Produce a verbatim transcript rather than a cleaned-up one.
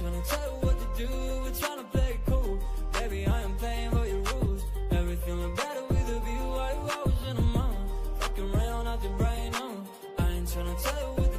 tryna tell you what to do, we're tryna play it cool. Baby, I am playing by your rules. Everything look better with a view. Why you always in a mood? Fucking rain on out your brain, no. I ain't tryna tell you what